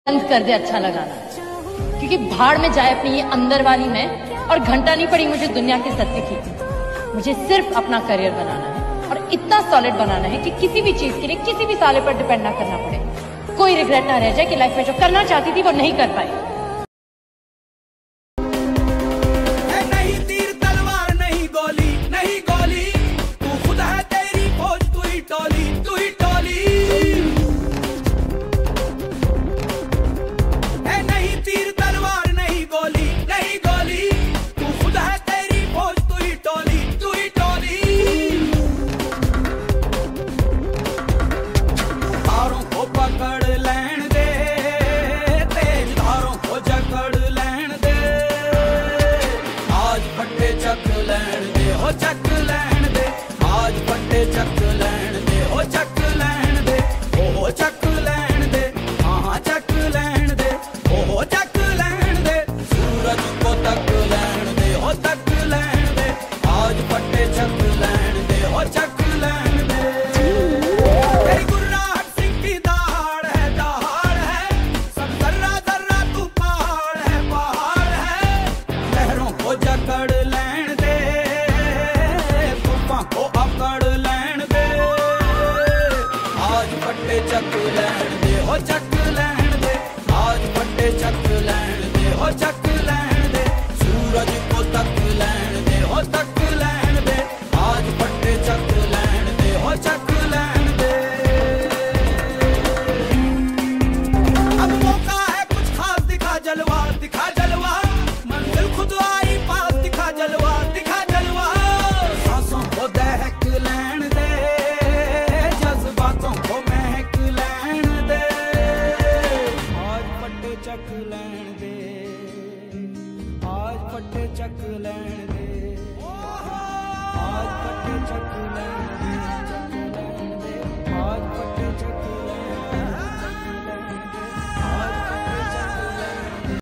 बंद कर दे अच्छा लगाना, क्योंकि भाड़ में जाए अपनी ये अंदर वाली मैं, और घंटा नहीं पड़ी मुझे दुनिया के सत्य की। मुझे सिर्फ अपना करियर बनाना है और इतना सॉलिड बनाना है कि किसी भी चीज के लिए किसी भी साले पर डिपेंड ना करना पड़े। कोई रिग्रेट ना रह जाए कि लाइफ में जो करना चाहती थी वो नहीं कर पाई। चक लैण दे, आज